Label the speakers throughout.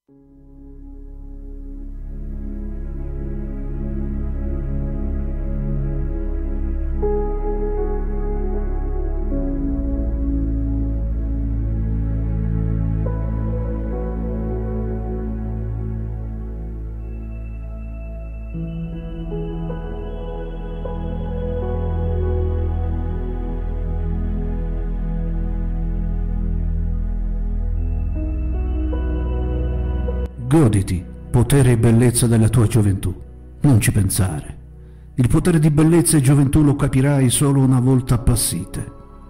Speaker 1: Goditi potere e bellezza della tua gioventù, non ci pensare. Il potere di bellezza e gioventù lo capirai solo una volta appassite.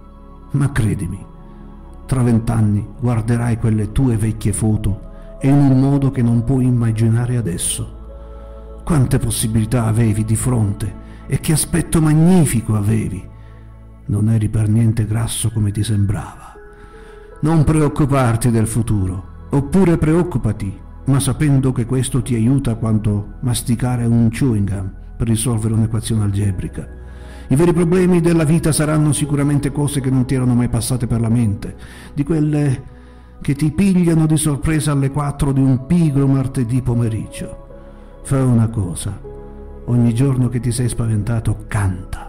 Speaker 1: Ma credimi, tra 20 anni guarderai quelle tue vecchie foto e in un modo che non puoi immaginare adesso. Quante possibilità avevi di fronte e che aspetto magnifico avevi. Non eri per niente grasso come ti sembrava. Non preoccuparti del futuro, oppure preoccupati, ma sapendo che questo ti aiuta quanto masticare un chewing gum per risolvere un'equazione algebrica. I veri problemi della vita saranno sicuramente cose che non ti erano mai passate per la mente, di quelle che ti pigliano di sorpresa alle 4 di un pigro martedì pomeriggio. Fai una cosa: ogni giorno che ti sei spaventato, canta.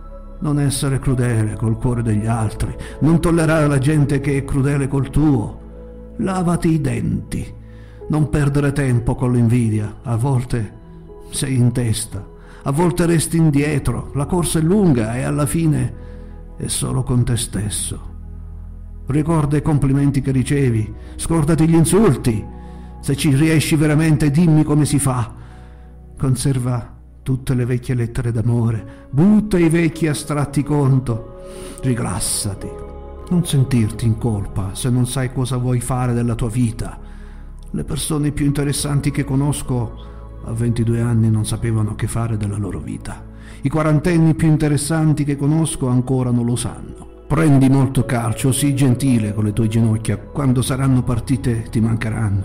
Speaker 1: Non essere crudele col cuore degli altri, non tollerare la gente che è crudele col tuo. Lavati i denti. Non perdere tempo con l'invidia, a volte sei in testa, a volte resti indietro, la corsa è lunga e alla fine è solo con te stesso. Ricorda i complimenti che ricevi, scordati gli insulti, se ci riesci veramente dimmi come si fa. Conserva tutte le vecchie lettere d'amore, butta i vecchi astratti conto, rilassati, non sentirti in colpa se non sai cosa vuoi fare della tua vita. Le persone più interessanti che conosco a 22 anni non sapevano che fare della loro vita. I quarantenni più interessanti che conosco ancora non lo sanno. Prendi molto calcio, sii gentile con le tue ginocchia, quando saranno partite ti mancheranno.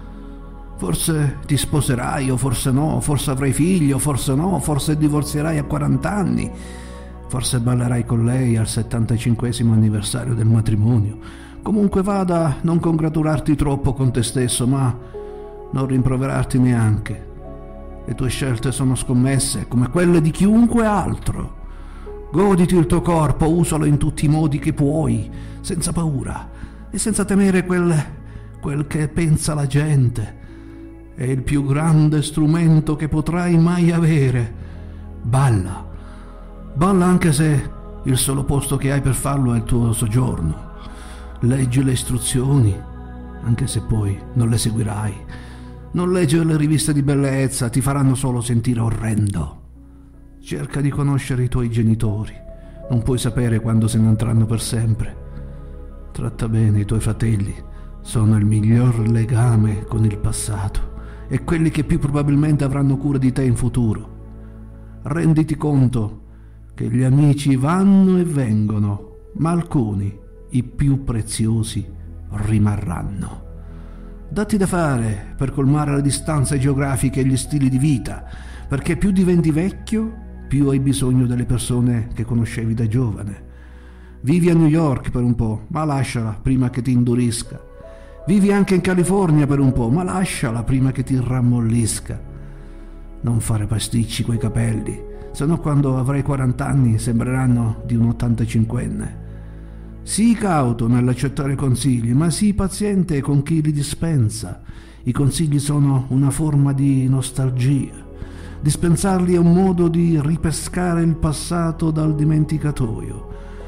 Speaker 1: Forse ti sposerai o forse no, forse avrai figli o forse no, forse divorzierai a 40 anni, forse ballerai con lei al 75esimo anniversario del matrimonio. Comunque vada, non congratularti troppo con te stesso, ma non rimproverarti neanche. Le tue scelte sono scommesse come quelle di chiunque altro. Goditi il tuo corpo, usalo in tutti i modi che puoi, senza paura e senza temere quel che pensa la gente. È il più grande strumento che potrai mai avere. Balla. Balla anche se il solo posto che hai per farlo è il tuo soggiorno. Leggi le istruzioni, anche se poi non le seguirai. Non leggere le riviste di bellezza, ti faranno solo sentire orrendo. Cerca di conoscere i tuoi genitori, non puoi sapere quando se ne andranno per sempre. Tratta bene i tuoi fratelli, sono il miglior legame con il passato e quelli che più probabilmente avranno cura di te in futuro. Renditi conto che gli amici vanno e vengono, ma alcuni, i più preziosi, rimarranno. Datti da fare per colmare le distanze geografiche e gli stili di vita, perché più diventi vecchio, più hai bisogno delle persone che conoscevi da giovane. Vivi a New York per un po', ma lasciala prima che ti indurisca. Vivi anche in California per un po', ma lasciala prima che ti rammollisca. Non fare pasticci coi capelli, sennò quando avrai 40 anni sembreranno di un 85enne. Sii cauto nell'accettare consigli, ma sii paziente con chi li dispensa. I consigli sono una forma di nostalgia. Dispensarli è un modo di ripescare il passato dal dimenticatoio,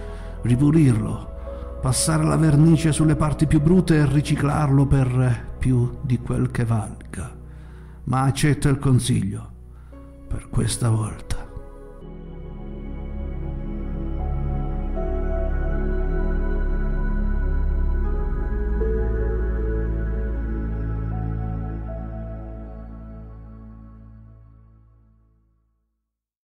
Speaker 1: ripulirlo, passare la vernice sulle parti più brutte e riciclarlo per più di quel che valga. Ma accetta il consiglio per questa volta.